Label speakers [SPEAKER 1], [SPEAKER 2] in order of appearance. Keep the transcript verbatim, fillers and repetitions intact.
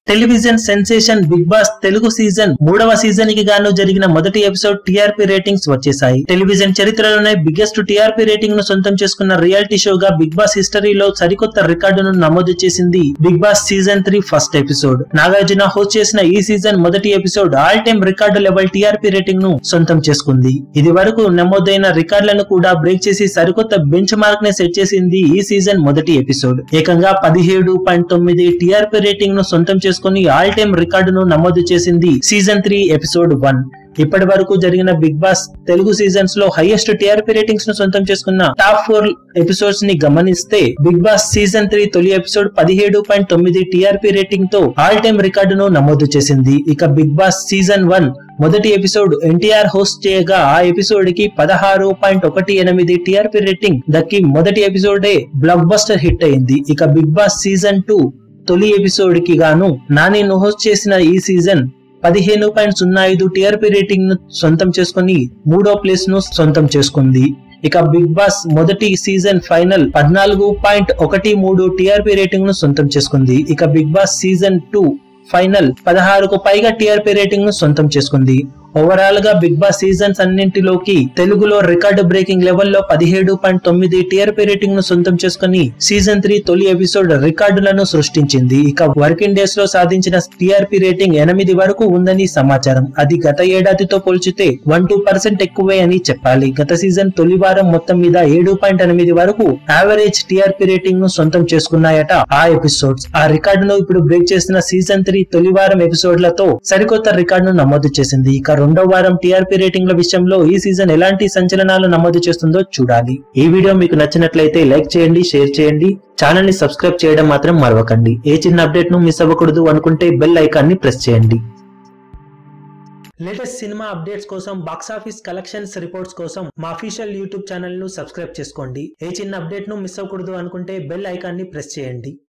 [SPEAKER 1] Television sensation Bigg Boss Telugu season మూడవ season కి గాను జరిగిన మొదటి ఎపిసోడ్ టీఆర్పీ రేటింగ్స్ వచ్చేసాయి. టెలివిజన్ చరిత్రలోనే బిగ్గెస్ట్ టీఆర్పీ రేటింగ్ ను సొంతం చేసుకున్న రియాలిటీ షోగా బిగ్ బాస్ హిస్టరీలో సరికొత్త రికార్డును నమోదు చేసింది Bigg Boss season three first episode. Nagarjuna host చేసిన ఈ సీజన్ మొదటి episode all time record level TRP rating ను సొంతం చేసుకుంది. ఇది వరకు నమోదైన రికార్డులను కూడా బ్రేక్ చేసి సరికొత్త బెంచ్ మార్క్ ని సెట్ చేసింది ఈ సీజన్ మొదటి ఎపిసోడ్. ఏకంగా పదిహేడు పాయింట్ తొమ్మిది టీఆర్పీ రేటింగ్ ను సొంతం చేసుకుని ఆల్ టైమ్ రికార్డును నమోదు చేసింది సీజన్ త్రీ ఎపిసోడ్ వన్. ఇప్పటి వరకు జరిగిన బిగ్ బాస్ తెలుగు సీజన్స్ లో హైయెస్ట్ టీఆర్పీ రేటింగ్స్ ను సొంతం చేసుకున్న టాప్ ఫోర్ ఎపిసోడ్స్ ని గమనిస్తే బిగ్ బాస్ సీజన్ త్రీ తొలి ఎపిసోడ్ పదిహేడు పాయింట్ తొమ్మిది టీఆర్పీ రేటింగ్ తో ఆల్ టైమ్ రికార్డును నమోదు చేసింది. ఇక బిగ్ బాస్ సీజన్ వన్ మొదటి ఎపిసోడ్ ఎన్టీఆర్ హోస్ట్ చేయగా ఆ ఎపిసోడ్ కి పదహారు పాయింట్ ఒకటి ఎనిమిది టీఆర్పీ రేటింగ్ దక్కి మొదటి ఎపిసోడే బ్లాక్ బస్టర్ హిట్ అయింది. ఇక బిగ్ బాస్ సీజన్ టూ తొలి ఎపిసోడ్ కి గాను నాని హోస్ట్ చేసిన ఈ సీజన్ పదిహేను పాయింట్ సున్నా ఐదు టీఆర్పీ రేటింగ్ ను సొంతం చేసుకుని మూడో ప్లేస్ ను సొంతం చేసుకుంది. ఇక బిగ్ బాస్ మొదటి సీజన్ ఫైనల్ పద్నాలుగు పాయింట్ ఒకటి మూడు టీఆర్పీ రేటింగ్ ను సొంతం చేసుకుంది. ఇక Bigg Boss season two final పదహారుకు పైగా టీఆర్పీ రేటింగ్ ను సొంతం చేసుకుంది. ఓవరాల్ గా బిగ్ బాస్ సీజన్స్ అన్నింటిలోకి తెలుగులో రికార్డు బ్రేకింగ్ లెవెల్లో పదిహేడు పాయింట్ తొమ్మిది టీఆర్పీ రేటింగ్ ను సొంతం చేసుకుని సీజన్ త్రీ తొలి ఎపిసోడ్ రికార్డులను సృష్టించింది. ఇక వర్కింగ్ డేస్ లో సాధించిన టీఆర్పీ రేటింగ్ ఎనిమిది వరకు ఉందని సమాచారం. అది గత ఏడాదితో పోల్చితే వన్ టూ పర్సెంట్ ఎక్కువే అని చెప్పాలి. గత సీజన్ తొలి వారం మొత్తం మీద ఏడు పాయింట్ ఎనిమిది వరకు యావరేజ్ టీఆర్పీ రేటింగ్ ను సొంతం చేసుకున్నాయట ఆ ఎపిసోడ్స్. ఆ రికార్డును ఇప్పుడు బ్రేక్ చేసిన సీజన్ త్రీ తొలి వారం ఎపిసోడ్లతో సరికొత్త రికార్డును నమోదు చేసింది. ఇక రెండో వారం టీఆర్పీ రేటింగ్ల విషయంలో ఈ సీజన్ ఎలాంటి సంచలనాలు నమోదు చేస్తుందో చూడాలి. ఈ వీడియో మీకు నచ్చినట్లయితే లైక్ చేయండి, షేర్ చేయండి, ఛానల్ ని సబ్స్క్రైబ్ చేయడం మాత్రం మరవకండి. ఏ చిన్న అప్డేట్ ను మిస్ అవ్వకూడదు అనుకుంటే బెల్ ఐకాన్ ని ప్రెస్ చేయండి. లేటెస్ట్ సినిమా అప్డేట్స్ కోసం, బాక్సాఫీస్ కలెక్షన్స్ రిపోర్ట్స్ కోసం మా అఫీషియల్ యూట్యూబ్ ఛానల్ ను సబ్స్క్రైబ్ చేసుకోండి. ఏ చిన్న అప్డేట్ ను మిస్ అవ్వకూడదు అనుకుంటే బెల్ ఐకాన్ ని ప్రెస్ చేయండి.